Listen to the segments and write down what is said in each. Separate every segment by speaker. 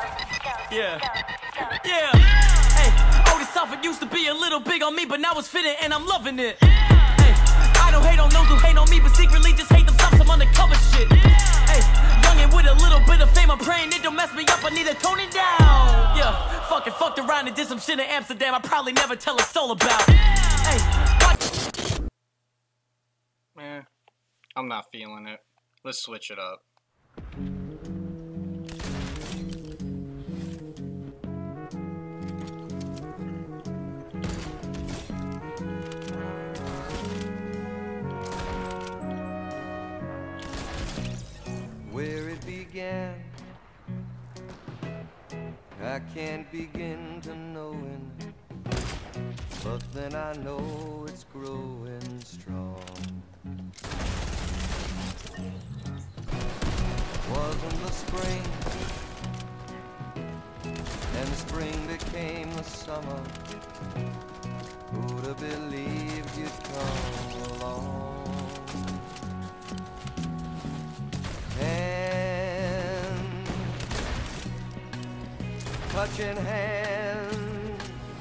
Speaker 1: Yeah. Yeah. Hey, Otis Southwick used to be a little big on me, but now it's fitting and I'm loving it. Hey, I don't hate on those who hate on me, but secretly just hate themselves some undercover shit. Hey, youngin' with a little bit of fame, I'm praying it don't mess me up, I need to tone it down. Yeah, fucked around and did some shit in Amsterdam I probably never tell a soul about. Hey,
Speaker 2: Man, I'm not feeling it. Let's switch it up.
Speaker 3: Where it began, I can't begin to knowing, but then I know it's growing strong. Wasn't the spring, and the spring became the summer. Who'd have believed you'd come along? Hand, touching hand,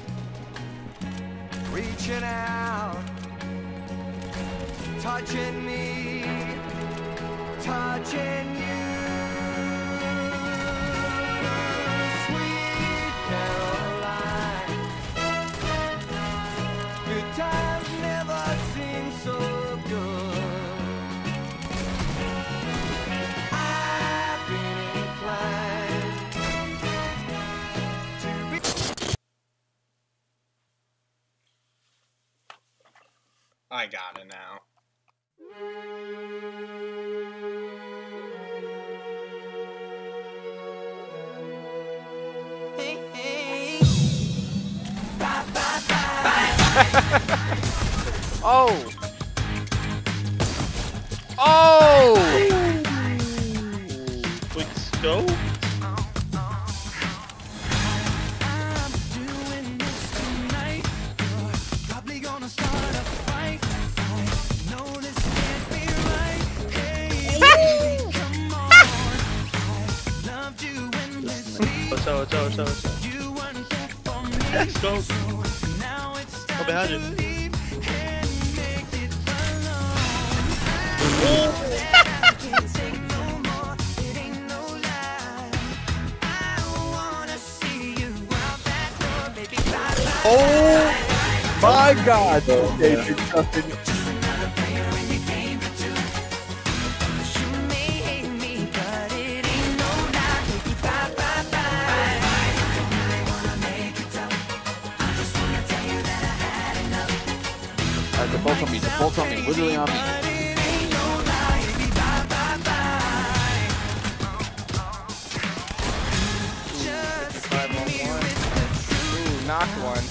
Speaker 3: reaching out, touching me, touching you. Sweet Caroline, good times never seem so good.
Speaker 2: I got it now.
Speaker 1: hey, hey.
Speaker 4: Oh! Oh!
Speaker 5: Quick scope? What's up? Let's go. Oh, behind you.
Speaker 4: Oh my God! Okay, something. They're both on me, literally on me.
Speaker 2: Ooh, knocked one.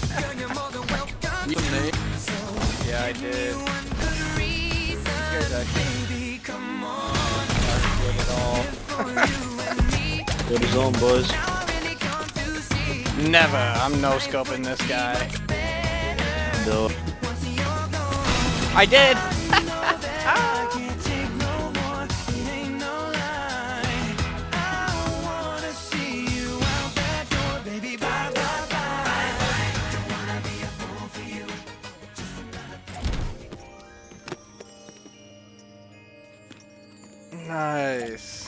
Speaker 2: Yeah, I did. You guys actually aren't good at all.
Speaker 5: What is on, boys?
Speaker 2: Never. I'm no scoping this guy.
Speaker 5: No.
Speaker 2: I did. Nice.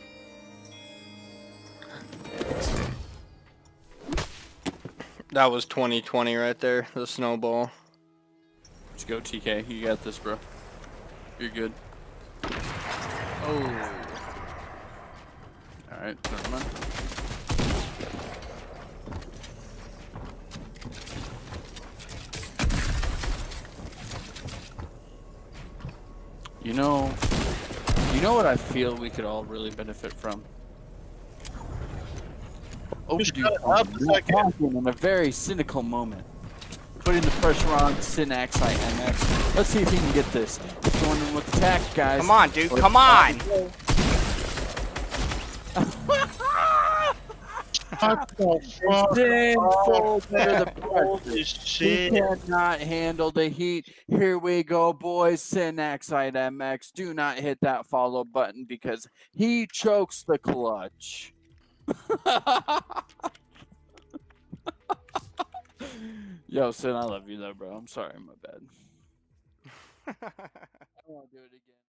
Speaker 2: That was 2020 right there, the snowball.
Speaker 4: Let's go, TK. You got this, bro. You're good.
Speaker 2: Oh.
Speaker 4: Alright, never mind. You know what I feel we could all really benefit from?
Speaker 5: Just shut up a second.
Speaker 4: In a very cynical moment. Putting the pressure on Nsync MX. Let's see if he can get this. Going in with attack, guys.
Speaker 2: Come on, dude. Come on.
Speaker 5: What the fuck? Holy shit.
Speaker 4: He cannot handle the heat. Here we go, boys. Nsync MX. Do not hit that follow button because he chokes the clutch. Yo, Sin, I love you though, bro. I'm sorry, my bad. I don't want to do it again.